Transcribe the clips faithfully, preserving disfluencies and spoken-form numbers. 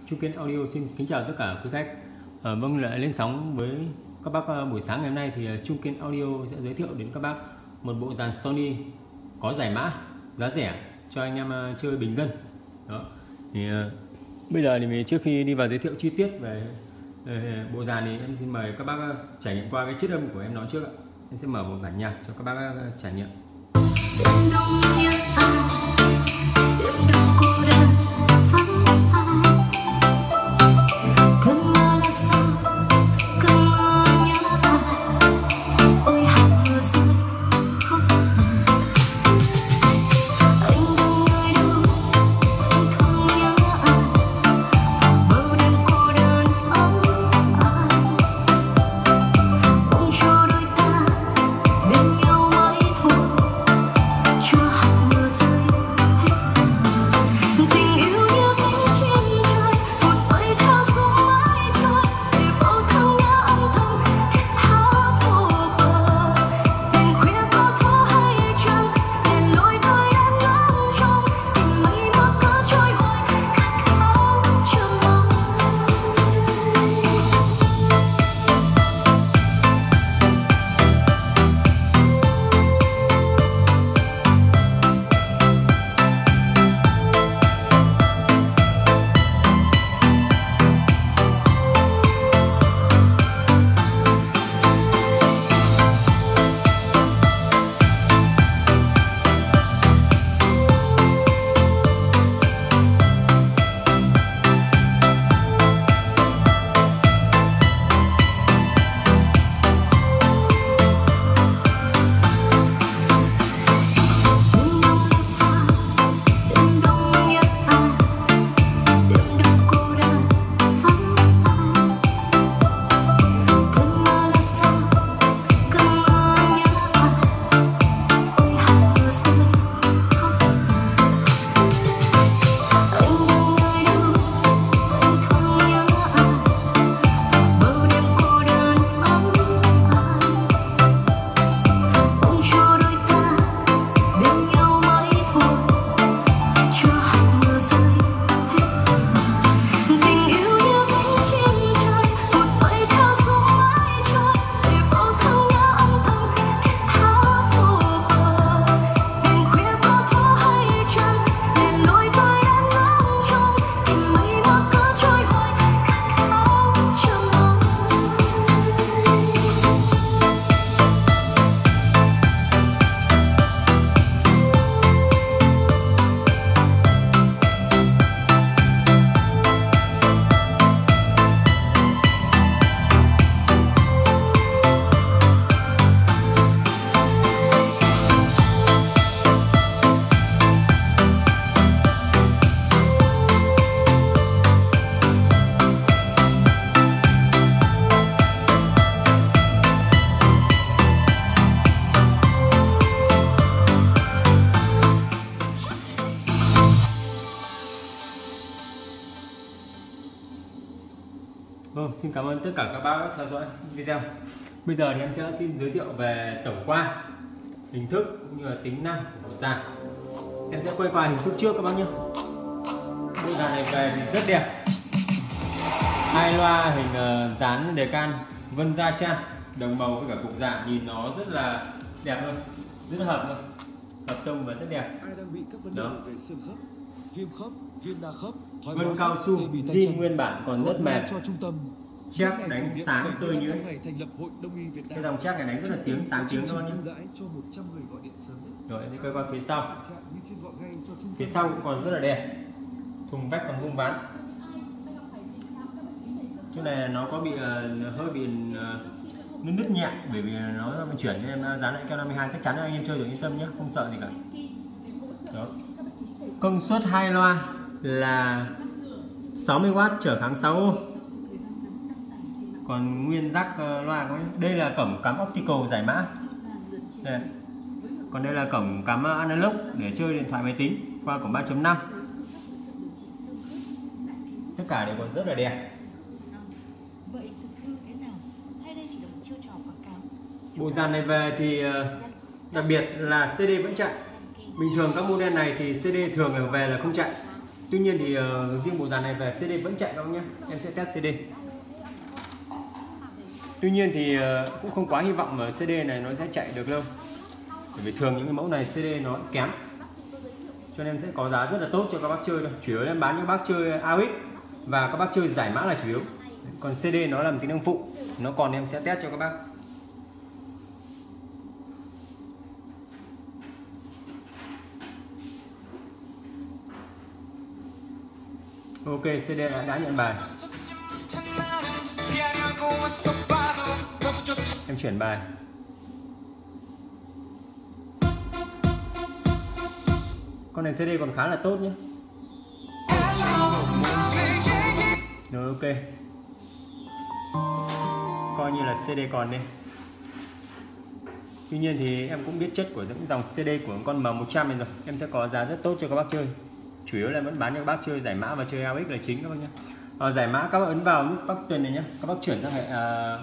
Trung Kiên Audio xin kính chào tất cả quý khách. À, vâng, lại lên sóng với các bác buổi sáng ngày hôm nay thì Trung Kiên Audio sẽ giới thiệu đến các bác một bộ dàn Sony có giải mã, giá rẻ cho anh em chơi bình dân. Đó. Thì uh, bây giờ thì trước khi đi vào giới thiệu chi tiết về uh, bộ dàn thì em xin mời các bác trải nghiệm qua cái chất âm của em nói trước ạ. Em sẽ mở một bản nhạc cho các bác trải nghiệm. Vâng, xin cảm ơn tất cả các bác đã theo dõi video. Bây giờ thì em sẽ xin giới thiệu về tổng quan, hình thức cũng như là tính năng của bộ dàn. Em sẽ quay qua hình thức trước các bác nhé. Bộ dàn này về thì rất đẹp. Hai loa hình uh, dán đề can vân da chan, đồng màu với cả cục dạ, nhìn nó rất là đẹp luôn, rất là hợp luôn, hợp tông và rất đẹp. Ai đang bị các vấn đề về xương khớp, viêm khớp, viêm đa khớp, vân cao su, zin nguyên bản còn rất mềm. Cho trung tâm Chắc đánh sáng tươi như cái dòng chắc này đánh rất là tiếng sáng tiếng luôn nhé. Rồi đi quay qua phía sau. Phía sau cũng còn rất là đẹp. Thùng vách còn vuông vắn. Chỗ này nó có bị uh, hơi bị uh, nứt nứt nhẹ bởi vì nó mình chuyển nên em dán lại keo năm mươi hai, chắc chắn anh em chơi được yên tâm nhé, không sợ gì cả. Đó. Công suất hai loa là sáu mươi oát trở kháng sáu ohm. Còn nguyên jack uh, loa có đây là cổng cắm optical giải mã. Đây. Còn đây là cổng cắm analog để chơi điện thoại máy tính qua cổng ba chấm năm. Tất cả đều còn rất là đẹp. Vậy thực hư thế nào? Hay đây chỉ là một chiêu trò quảng cáo? Bộ dàn này về thì đặc biệt là xê đê vẫn chạy. Bình thường các model này thì xê đê thường về là không chạy. Tuy nhiên thì uh, riêng bộ dàn này về xê đê vẫn chạy các bác nhé. Em sẽ test xê đê. Tuy nhiên thì uh, cũng không quá hy vọng mà xê đê này nó sẽ chạy được lâu, bởi vì thường những cái mẫu này xê đê nó kém, cho nên sẽ có giá rất là tốt cho các bác chơi thôi. Chủ yếu em bán cho các bác chơi a u ích và các bác chơi giải mã là chủ yếu, còn xê đê nó làm tính năng phụ, nó còn em sẽ test cho các bác. Ok, xê đê đã, đã nhận bài. Em chuyển bài. Con này xê đê còn khá là tốt nhé. Rồi ok. Coi như là xê đê còn đi. Tuy nhiên thì em cũng biết chất của những dòng xê đê của con M một trăm này rồi. Em sẽ có giá rất tốt cho các bác chơi. Chủ yếu là vẫn bán cho các bác chơi giải mã và chơi a u ích là chính các bác nhé. À, giải mã các bác ấn vào nút button này nhé. Các bác chuyển sang hệ uh,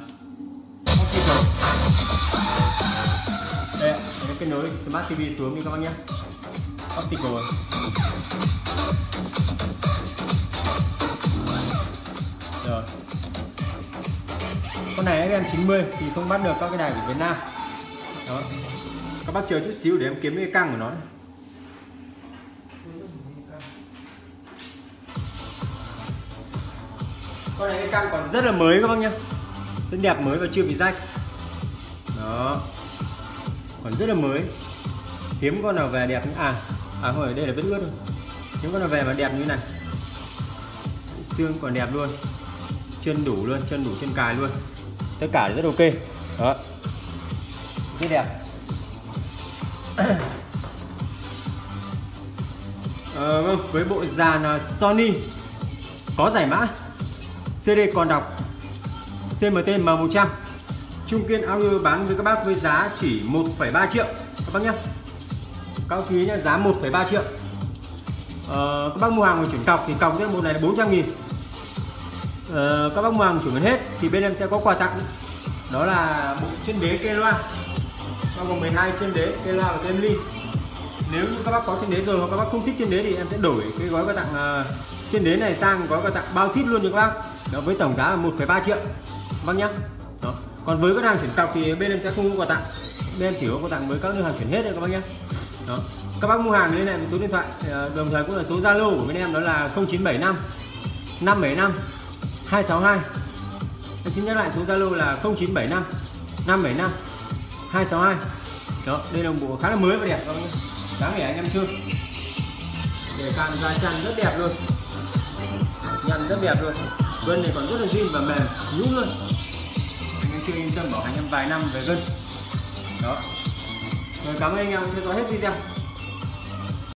đây ạ, kết nối Smart ti vi xuống đi các bác nhé. Optical. Rồi. Con này em chín mươi thì không bắt được các cái đài của Việt Nam. Đó. Các bác chờ chút xíu để em kiếm cái căng của nó. Con này cái căng còn rất là mới các bác nhé, rất đẹp, mới và chưa bị rách. Đó, còn rất là mới, hiếm con nào về đẹp như à à hồi đây là vết ướt rồi, hiếm con nào về mà đẹp như này, xương còn đẹp luôn, chân đủ luôn, chân đủ chân cài luôn, tất cả rất ok. Đó, rất đẹp. À, vâng, với bộ dàn Sony có giải mã, xê đê còn đọc, xê em tê M một trăm, Trung Kiên Audio bán với các bác với giá chỉ một phẩy ba triệu các bác nhé. Các bác chú ý nhé, giá một phẩy ba triệu. Ờ, các bác mua hàng mà chuyển cọc thì cọc với bộ này là bốn trăm nghìn. Ờ, các bác mua hàng chuyển gần hết thì bên em sẽ có quà tặng, đó là bộ chân đế cây loa bao gồm mười hai chân đế cây loa và cây ly. Nếu như các bác có chân đế rồi hoặc các bác không thích chân đế thì em sẽ đổi cái gói quà tặng uh, chân đế này sang gói quà tặng bao ship luôn cho các bác. Đó, với tổng giá là một phẩy ba triệu vâng nhá. Đó. Còn với các hàng chuyển cọc thì bên em sẽ không có quà tặng, bên em chỉ có quà tặng với các đơn hàng chuyển hết thôi các bác nhé. Đó. Các bác mua hàng liên hệ với số điện thoại, đồng thời cũng là số Zalo của bên em, đó là không chín bảy năm năm bảy năm hai sáu hai. Em xin nhắc lại số Zalo là không chín bảy năm năm bảy năm hai sáu hai. Đó, đây là một bộ khá là mới và đẹp các bác nhé, đáng để anh em chơi. Để càng da chăn rất đẹp luôn, nhăn rất đẹp luôn, gân này còn rất là zin và mềm nhũn luôn. Anh em chơi yên tâm bảo hành em vài năm về gân. Đó. Rồi, cảm ơn anh em theo dõi hết video.